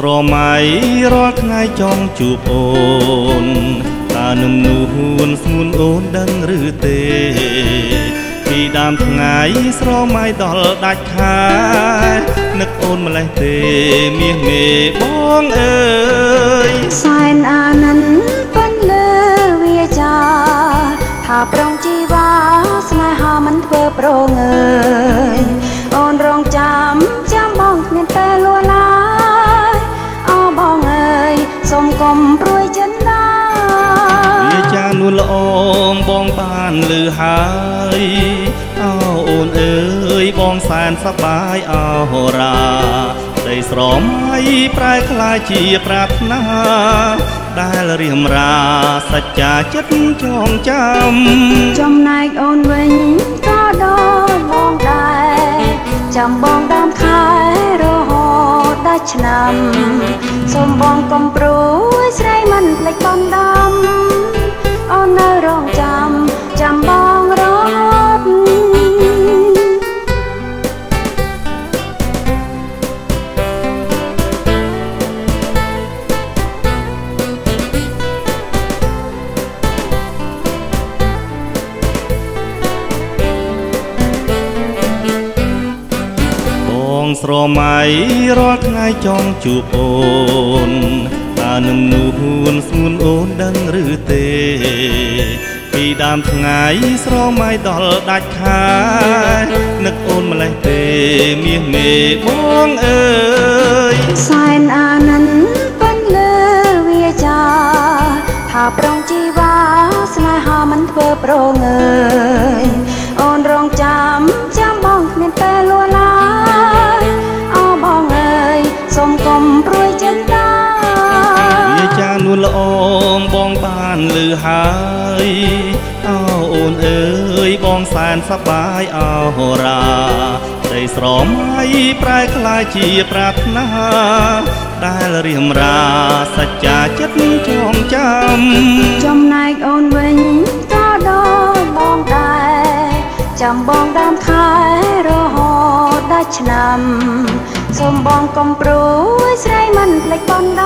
ស្រមៃរាល់ថ្ងៃចង់ជួបអូនតើនឹងនួនស្ងួនអូនដឹងឬទេពីដើមថ្ងៃស្រមៃដល់ដាច់ខានឹកអូនម្លេះទេមាសមេបងអើយសែនអាណិនប៉ុនលើវាចាថាប្រងជីវ៉ាស្នេហាមិនធ្វើប្រងអើយអូនរងចាំបងគ្មានតែលួឡាយអូបងអើយសូមកុំព្រួយចិត្តណាវាចានួនល្អបងបានលឺហើយអូនអើយបងសែនសប្បាយអរាដីស្រមៃប្រែក្លាយជាប្រាថ្នាដែលរៀមរាសច្ចាចិត្តចងចាំចំណែកអូនវិញក៏ដល់បងដែរចាំបងដើមខែរហូតដល់ឆ្នាំសូមបងកុំព្រួយស្រីមិនភ្លេចបងដំអូននៅរងចាំបងរត់ស្រមៃរាល់ថ្ងៃចង់ជួបអូនតើនឹងនួនស្ងួនអូនដឹងឬទេពីដើមថ្ងៃស្រមៃដល់ដាច់ខានឹកអូនម្លេះទេមាសមេបងអើយសែនអាណិនប៉ុនលើវាចាថាប្រងជីវ៉ាស្នេហាមិនធ្វើប្រងអើយអូនរងចាំបងគ្មានតែលួឡាយអូបងអើយសូមកុំព្រួយចិត្តណាវាចានួនល្អបងបានលឺហើយអូនអើយបងសែនសប្បាយអរាដីស្រមៃប្រែក្លាយជាប្រាថ្នាដែលរៀមរាសច្ចាចិត្តចងចាំចំណែកអូនវិញក៏ដល់បងដែរចាំបងដើមខែរហូតដល់ឆ្នាំសូមបងកុំព្រួយស្រីមិនភ្លេចបង